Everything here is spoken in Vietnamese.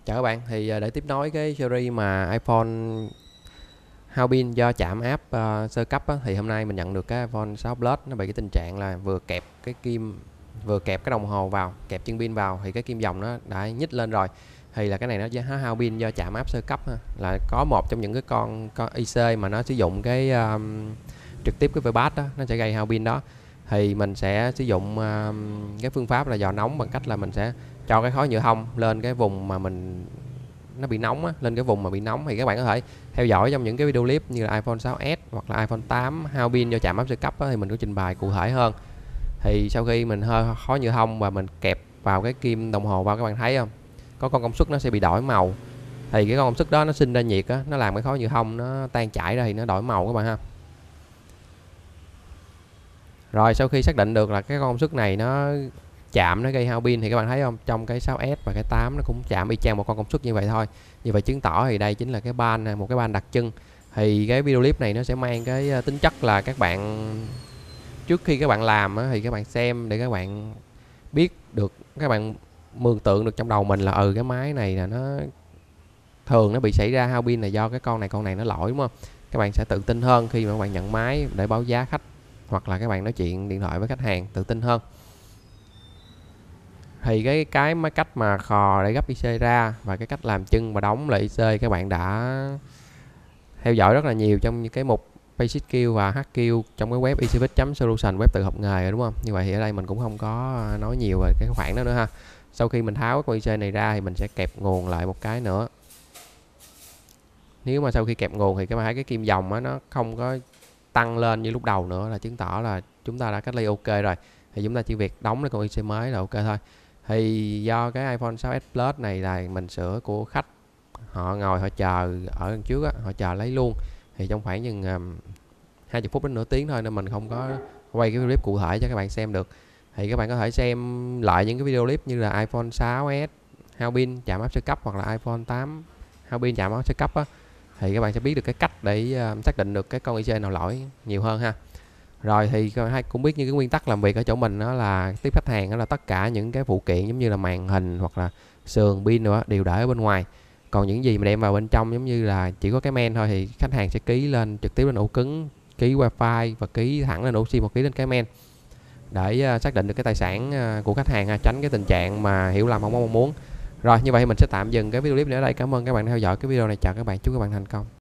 Chào các bạn, thì để tiếp nối cái series mà iPhone hao pin do chạm áp sơ cấp á, thì hôm nay mình nhận được cái iPhone 6 Plus nó bị cái tình trạng là vừa kẹp cái đồng hồ vào, kẹp chân pin vào thì cái kim dòng nó đã nhích lên rồi. Thì là cái này nó hao pin do chạm áp sơ cấp ha. Là có một trong những cái con IC mà nó sử dụng cái trực tiếp cái VBAD đó, nó sẽ gây hao pin đó. Thì mình sẽ sử dụng cái phương pháp là dò nóng bằng cách là mình sẽ cho cái khói nhựa hông lên cái vùng mà nó bị nóng á, lên cái vùng mà bị nóng. Thì các bạn có thể theo dõi trong những cái video clip như là iPhone 6s hoặc là iPhone 8 hao pin do chạm áp sơ cấp á, thì mình có trình bày cụ thể hơn. Thì sau khi mình hơi khói nhựa hông và mình kẹp vào cái kim đồng hồ vào, các bạn thấy không, có con công suất nó sẽ bị đổi màu. Thì cái con công suất đó nó sinh ra nhiệt á, nó làm cái khói nhựa hông nó tan chảy ra thì nó đổi màu các bạn ha. Rồi sau khi xác định được là cái con công suất này nó chạm, nó gây hao pin, thì các bạn thấy không, trong cái 6S và cái 8 nó cũng chạm y chang một con công suất như vậy thôi. Như vậy chứng tỏ thì đây chính là cái ban, một cái ban đặc trưng. Thì cái video clip này nó sẽ mang cái tính chất là các bạn trước khi các bạn làm á, thì các bạn xem để các bạn biết được, các bạn mường tượng được trong đầu mình là cái máy này là nó thường nó bị xảy ra hao pin là do cái con này nó lỗi, đúng không? Các bạn sẽ tự tin hơn khi mà các bạn nhận máy để báo giá khách, hoặc là các bạn nói chuyện điện thoại với khách hàng tự tin hơn. Thì cái cách mà khò để gấp IC ra và cái cách làm chân và đóng lại IC các bạn đã theo dõi rất là nhiều trong những cái mục Basic Skill và HQ trong cái web easyfix.solution, web tự học nghề rồi, đúng không? Như vậy thì ở đây mình cũng không có nói nhiều về cái khoản đó nữa ha. Sau khi mình tháo cái IC này ra thì mình sẽ kẹp nguồn lại một cái nữa. Nếu mà sau khi kẹp nguồn thì các bạn thấy cái kim dòng á, nó không có tăng lên như lúc đầu nữa, là chứng tỏ là chúng ta đã cách ly ok rồi. Thì chúng ta chỉ việc đóng cái con IC mới là ok thôi. Thì do cái iPhone 6s Plus này là mình sửa của khách, họ ngồi họ chờ ở đằng trước á, họ chờ lấy luôn. Thì trong khoảng chừng 20 phút đến nửa tiếng thôi, nên mình không có quay cái clip cụ thể cho các bạn xem được. Thì các bạn có thể xem lại những cái video clip như là iPhone 6s hao pin chạm áp sơ cấp, hoặc là iPhone 8 hao pin chạm áp sơ cấp á, thì các bạn sẽ biết được cái cách để xác định được cái con IC nào lỗi nhiều hơn ha. Rồi thì các bạn cũng biết như cái nguyên tắc làm việc ở chỗ mình đó là tiếp khách hàng, đó là tất cả những cái phụ kiện giống như là màn hình hoặc là sườn pin nữa đều để ở bên ngoài. Còn những gì mà đem vào bên trong giống như là chỉ có cái main thôi thì khách hàng sẽ ký lên trực tiếp lên ổ cứng, ký wifi và ký thẳng lên ổ sim hoặc ký lên cái main để xác định được cái tài sản của khách hàng ha, tránh cái tình trạng mà hiểu lầm không mong muốn. Rồi như vậy thì mình sẽ tạm dừng cái video clip này ở đây. Cảm ơn các bạn đã theo dõi cái video này, chào các bạn, chúc các bạn thành công.